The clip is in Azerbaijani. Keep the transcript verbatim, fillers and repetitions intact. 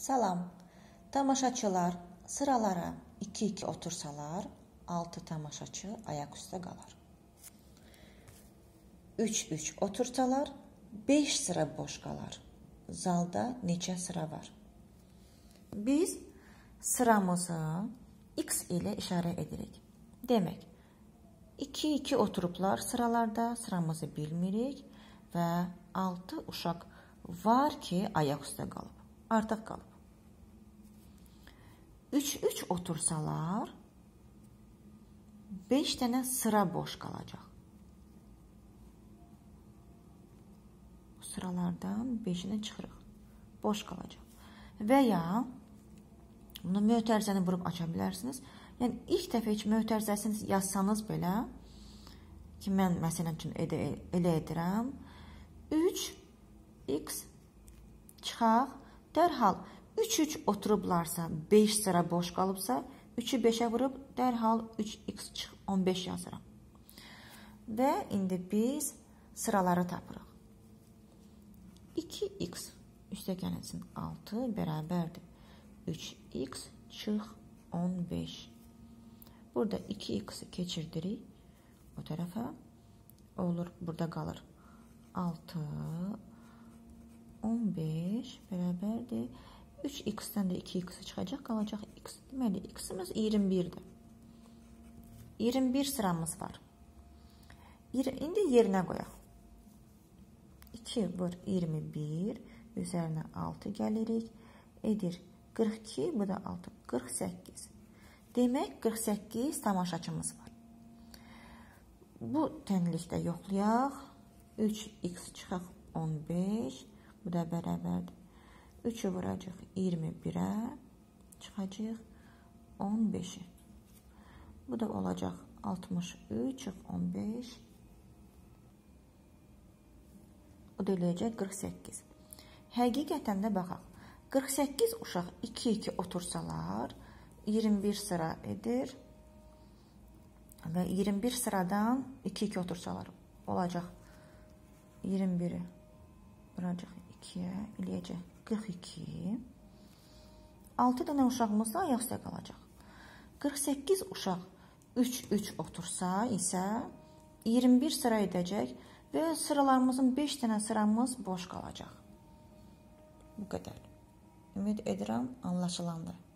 Salam. Tamaşaçılar sıralara iki iki otursalar, altı tamaşaçı ayak üstə qalar. üç üç otursalar, beş sıra boş qalar. Zalda neçə sıra var? Biz sıramızı X ilə işarə edirik. Demək, iki iki oturublar sıralarda, sıramızı bilmirik və altı uşaq var ki, ayaq üstə qalıb. Artıq qalıb. üç üç otursalar, beş dənə sıra boş qalacaq. Bu sıralardan beşini çıxırıq. Boş qalacaq. Və ya bunu mötərizəni vurub aça bilərsiniz. Yəni, ilk dəfə heç mötərizəsini yazsanız belə, ki, mən məsələn üçün elə edirəm, üç x çıxaq, dərhal üç üç oturublarsa, beş sıra boş qalıbsa, üçü beşə vurub, dərhal üç x çıx, on beş yazıram. Və indi biz sıraları tapırıq. iki x üstəgənəsin altı bərabərdir. üç x çıx, on beş. Burada iki x'i keçirdirik o tərəfə. Olur, burada qalır. altı, on beş bərabərdir. üç x'dən də iki x'i çıxacaq, qalacaq x. Deməli, x'imiz iyirmi birdir. iyirmi bir sıramız var. İndi yerinə qoyaq. iki vur iyirmi bir, üzərinə altı gəlirik. Edir qırx iki, bu da altı, qırx səkkiz. Demək, qırx səkkiz tamaşaçımız var. Bu tənlikdə yoxlayaq. üç x çıxaq, on beş, bu da bərabərdir. üçü vuracaq iyirmi birə, çıxacaq on beşi. Bu da olacaq altmış üç çıx on beş. O da eləyəcək qırx səkkiz. Həqiqətən də baxaq. qırx səkkiz uşaq iki iki otursalar, iyirmi bir sıra edir. Və iyirmi bir sıradan iki iki otursalar olacaq. iyirmi biri vuracaq ikiyə, eləyəcək qırx iki. altı dənə uşağımız da ayaq üstə qalacaq. qırx səkkiz uşaq üç üç otursa isə iyirmi bir sıra edəcək və sıralarımızın beş dənə sıramız boş qalacaq. Bu qədər. Ümid edirəm, anlaşılandır.